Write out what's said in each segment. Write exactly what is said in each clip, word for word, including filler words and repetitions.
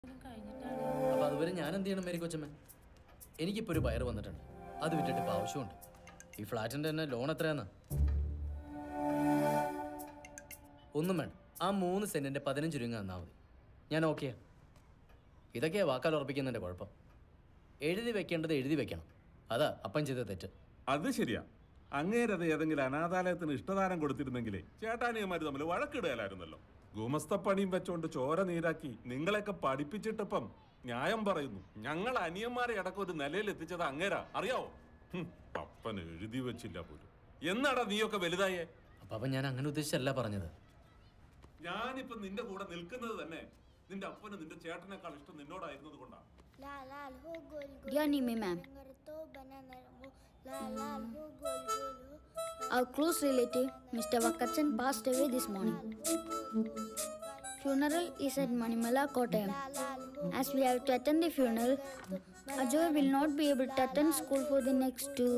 അപ്പോൾ അതുവരെ ഞാൻ എന്ത് ചെയ്യണം മേരി കൊച്ചമ്മ? എനിക്കിപ്പോൾ ഒരു ബയർ വന്നിട്ടുണ്ട്, അത് വിറ്റിട്ട് ഇപ്പോൾ ആവശ്യമുണ്ട്. ഈ ഫ്ലാറ്റിൻ്റെ തന്നെ ലോൺ എത്രയാണെന്ന്? ഒന്നും വേണ്ട, ആ മൂന്ന് സെൻറ്റിൻ്റെ പതിനഞ്ച് രൂപ തന്നാൽ മതി, ഞാൻ ഓക്കെയാ. ഇതൊക്കെയാ വാക്കാൽ ഉറപ്പിക്കുന്നതിൻ്റെ കുഴപ്പം. എഴുതി വെക്കേണ്ടത് എഴുതി വെക്കണം, അതാ അപ്പം ചെയ്ത തെറ്റ്. അത് ശരിയാ. അങ്ങേരത് ഏതെങ്കിലും അനാഥാലയത്തിന് ഇഷ്ടദാനം കൊടുത്തിരുന്നെങ്കിലേ ചേട്ടാനിയന്മാർ തമ്മിൽ വഴക്കിടുകയല്ലായിരുന്നല്ലോ. ഗുമസ്തപ്പണിയും വെച്ചോണ്ട് ചോര നീരാക്കി നിങ്ങളെയൊക്കെ പഠിപ്പിച്ചിട്ടിപ്പം ന്യായം പറയുന്നു. ഞങ്ങൾ അനിയന്മാരെ അടക്കം ഒരു നിലയിൽ എത്തിച്ചത് അങ്ങേരാ, അറിയാവോ? അപ്പൻ എഴുതി വെച്ചില്ല പോലും. എന്നാടാ നീയൊക്കെ വലുതായേ? അപ്പം ഞാൻ അങ്ങനെ ഉദ്ദേശിച്ചല്ല പറഞ്ഞത്. ഞാനിപ്പം നിന്റെ കൂടെ നിൽക്കുന്നത് തന്നെ നിന്റെ അപ്പന് നിന്റെ ചേട്ടനേക്കാൾ ഇഷ്ടം നിന്നോടായിരുന്നത് കൊണ്ടാണ്. Dear Nimi ma'am, our close relative Mister Vakatsan passed away this morning. Funeral is at Manimala, Kottayam. As we have to attend the funeral, Ajoy will not be able to attend school for the next two.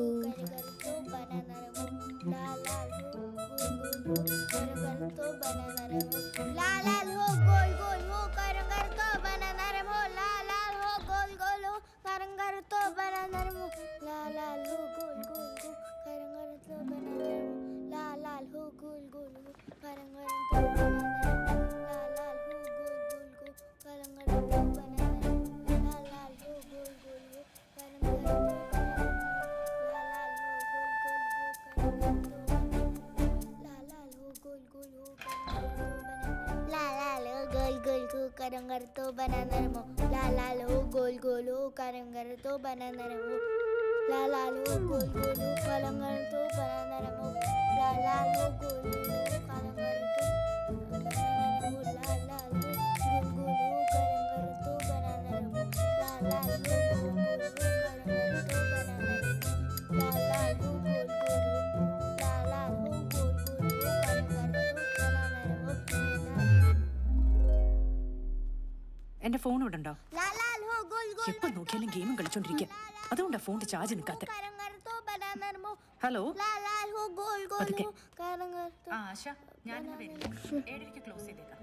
Karangar to banana mo, la la lo gol golo, karangar to banana mo, la la lo gol golo, karangar to banana mo, la la lo gol golo, karangar to banana mo, la la lo gol golo, karangar to banana mo, la la lo gol golo, karangar to banana mo, la la lo gol golo, la la lo gol golo, karangar to banana mo. എന്റെ phone ഇവിടെ ഉണ്ടോ? എപ്പോ നോക്കിയാലും ഗെയിമും കളിച്ചോണ്ടിരിക്കുക, അതുകൊണ്ടാ ഫോണിന്റെ charge നിൽക്കാത്ത. Hello, ആശ, ഞാനിന്ന് വരുന്നു. ഏഴരയ്ക്ക് ക്ലോസ് ചെയ്തേക്കാം.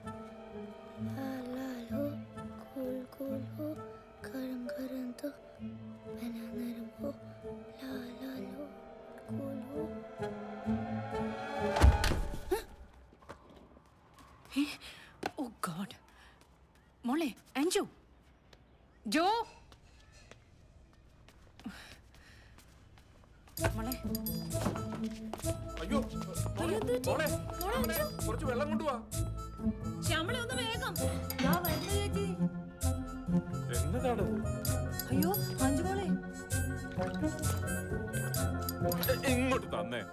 Oh God. മോളെ അഞ്ജു, ജോ മോളെ. അയ്യോ മോളെ, കുറച്ച് വെള്ളം കൊണ്ടുവാ. ശ്യാമളെ ഒന്ന് വേഗം. എന്നതാണ്? അയ്യോ അഞ്ജു മോളെ, ഇങ്ങോട്ട് തന്നെ.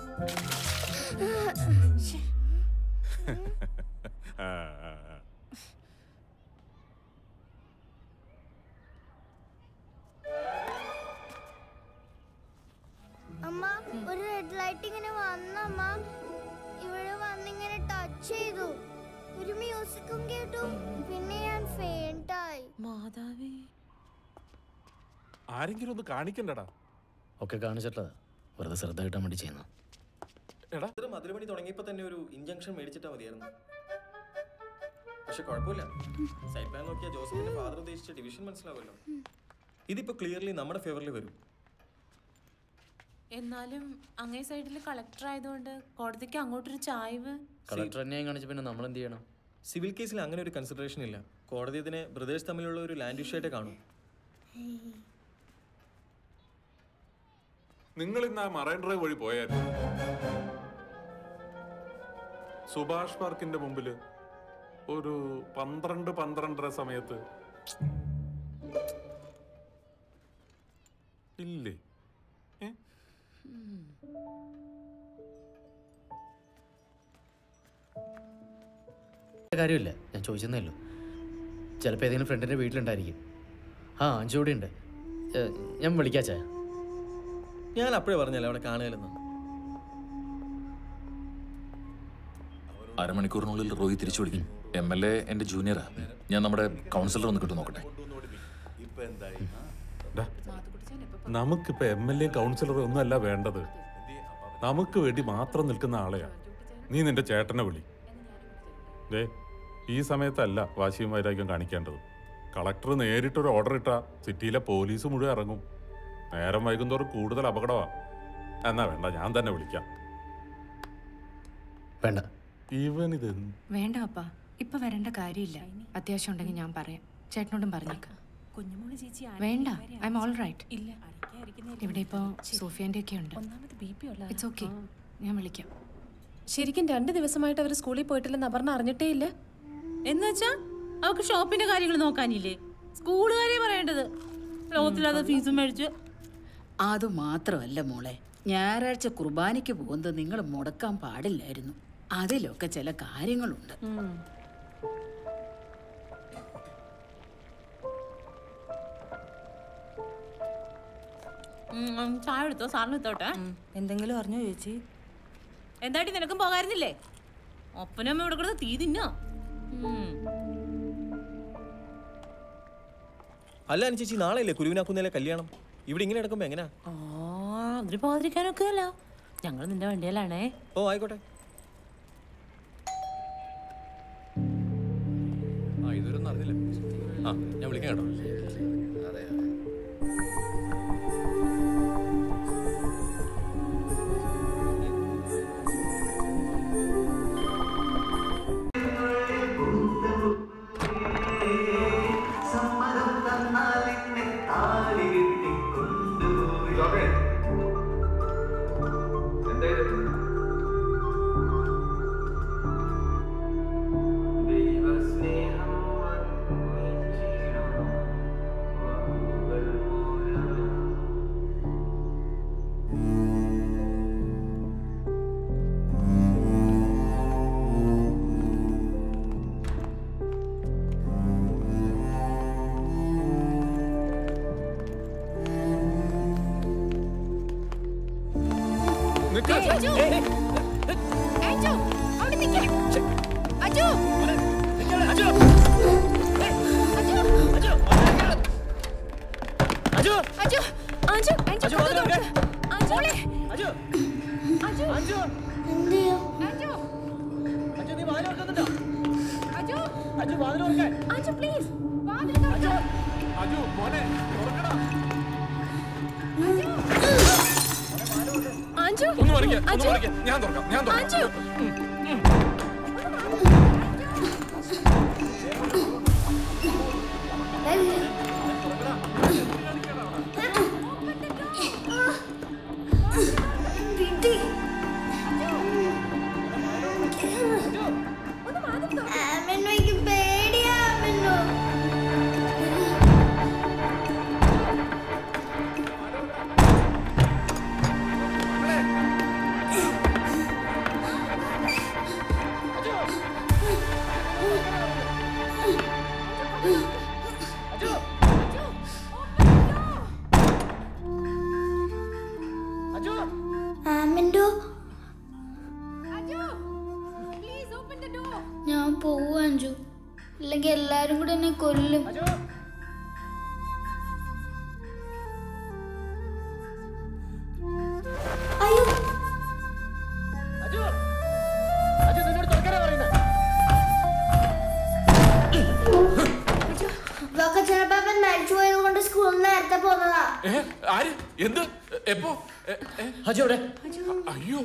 അമ്മ, ഒരു റെഡ് ലൈറ്റ് ഇങ്ങനെ വന്നമ്മ, ഇവിടെ വന്നിങ്ങനെ ടച്ച് ചെയ്തു, ഒരു മ്യൂസിക്കും കേട്ടു, പിന്നെ ഞാൻ ഫെയിന്റായി. മാതാവേ, ആരെങ്കിലും ഒന്ന് കാണിക്കണ്ടടാ. ഒക്കെ കാണിച്ചിട്ടതാ, വെറുതെ ശ്രദ്ധ കിട്ടാൻ വേണ്ടി ചെയ്യുന്ന. എടാ, മധുരമണി തുടങ്ങിയപ്പോ തന്നെ ഒരു ഇഞ്ചക്ഷൻ മേടിച്ചിട്ടാ മതിയായിരുന്നു. പക്ഷെ കുഴപ്പമില്ല, സൈഡ് പ്ലാൻ നോക്കിയാൽ ജോസഫിന്റെ ഫാദർ ഉദ്ദേശിച്ച ഡിവിഷൻ മനസ്സിലാവുമല്ലോ. ഇതിപ്പോ ക്ലിയർലി നമ്മുടെ ഫേവറിൽ വരും. എന്നാലും അങ്ങേ സൈഡിൽ കളക്ടർ ആയതുകൊണ്ട് കോടതിക്ക് അങ്ങോട്ടൊരു ചായ്വ്. കളക്ടർ അന്യായം കാണിച്ച പിന്നെ നമ്മൾ എന്ത് ചെയ്യണം? സിവിൽ കേസിൽ അങ്ങനെ ഒരു കൺസിഡറേഷൻ ഇല്ല. കോടതി ഇതിനെ ബ്രദേഴ്സ് തമ്മിലുള്ള ഒരു ലാൻഡ് ഇഷ്യൂ ആയിട്ട് കാണും. നിങ്ങൾ ഇന്ന് ആ മറൈൻ ഡ്രൈവ് വഴി പോയായിരുന്നു. സുഭാഷ് പാർക്കിന്റെ മുമ്പില് ഒരു പന്ത്രണ്ട് പന്ത്രണ്ടര സമയത്ത് ഇല്ലേ? കാര്യമില്ല, ഞാൻ ചോദിച്ചെന്നേ ഉള്ളൂ. ചിലപ്പോൾ ഏതെങ്കിലും ഫ്രണ്ടിൻ്റെ വീട്ടിലുണ്ടായിരിക്കും. ആ അഞ്ചു കൂടെ ഉണ്ട്, ഞാൻ വിളിക്കാച്ചാ. ഞാൻ അപ്പോഴേ പറഞ്ഞല്ലേ അവിടെ കാണുകയില്ലെന്ന്. അരമണിക്കൂറിനുള്ളിൽ റോയി തിരിച്ചു വിളിക്കും. എം എൽ എ എൻ്റെ ജൂനിയറാ. ഞാൻ നമ്മുടെ കൗൺസിലർ ഒന്ന് കിട്ടും നോക്കട്ടെ. നമുക്കിപ്പോ എം എൽ എ കൗൺസിലർ ഒന്നുമല്ല വേണ്ടത്, നമുക്ക് വേണ്ടി മാത്രം നിൽക്കുന്ന ആളെയാ. നീ നിന്റെ ചേട്ടനെ വിളി. ദേ ഈ സമയത്തല്ല വാശിയും വൈരാഗ്യം കാണിക്കേണ്ടത്. കളക്ടർ നേരിട്ടൊരു ഓർഡർ ഇട്ടാ സിറ്റിയിലെ പോലീസ് മുഴുവൻ ഇറങ്ങും. നേരം വൈകുന്നോറും കൂടുതൽ അപകടമാ. എന്നാ വേണ്ട, ഞാൻ തന്നെ വിളിക്കാം. വേണ്ട, ഇവൻ ഇത് വേണ്ട അപ്പ, ഇപ്പൊ വരേണ്ട കാര്യമില്ല. അത്യാവശ്യം ഉണ്ടെങ്കിൽ ഞാൻ പറയാം. ചേട്ടനോടും പറഞ്ഞേക്കാം. വേണ്ട, ഐ എം ഓൾ റൈറ്റ്. ഇവിടെ ഇപ്പോ സോഫിയാന്റെ ഒക്കെ ഉണ്ട്. ഇറ്റ്സ് ഓക്കെ, ഞാൻ വിളിക്കാം. ശരിക്കും രണ്ട് ദിവസമായിട്ട് അവർ സ്കൂളിൽ പോയിട്ടില്ലെന്ന് അപർണ അറിഞ്ഞിട്ടേ ഇല്ല. എന്നുവെച്ചാ അവർക്ക് ഷോപ്പിന്റെ കാര്യങ്ങൾ നോക്കാനില്ലേ? സ്കൂളുകാരെ പറയേണ്ടത്. ലോകത്തില്ലാതെ ഫീസും മേടിച്ച്. അത് മാത്രമല്ല മോളെ, ഞായറാഴ്ച കുർബാനയ്ക്ക് പോകുന്നത് നിങ്ങൾ മുടക്കാൻ പാടില്ലായിരുന്നു. അതിലൊക്കെ ചില കാര്യങ്ങളുണ്ട്. ചായ എടുത്തോ? സാറിന് എടുത്തോട്ടെ. എന്തെങ്കിലും അറിഞ്ഞോ ചേച്ചി? എന്താട്ടി നിനക്കും പോകാറുന്നില്ലേ? ഒപ്പനമ്മ ഇവിടെ കിടന്ന് തീ തിന്നോ? അല്ല അനുചേച്ചി, നാളെയല്ലേ കുരുവിനാക്കുന്നതിലെ കല്യാണം? ഇവിടെ ഇങ്ങനെ എടുക്കുമ്പോ എങ്ങനെയാ? ആ അതിന് പോകാതിരിക്കാനൊക്കെ അല്ല. ഞങ്ങൾ നിന്റെ വണ്ടിയിലാണേ. ഓ ആയിക്കോട്ടെ. ആ ഇതൊരൊന്നും അറിഞ്ഞില്ല. ആ ഞാൻ വിളിക്കാം കേട്ടോ. ഞാൻ തുറക്കാം, ഞാൻ തുറക്കാം. ഞാൻ പോവാ അഞ്ജു, ഇല്ലെങ്കിൽ എല്ലാരും കൂടെ എന്നെ കൊല്ലും. മരിച്ചു പോയത് കൊണ്ട് സ്കൂളിൽ നേരത്തെ പോന്നതാ. എന്ത്? എപ്പോ? അയ്യോ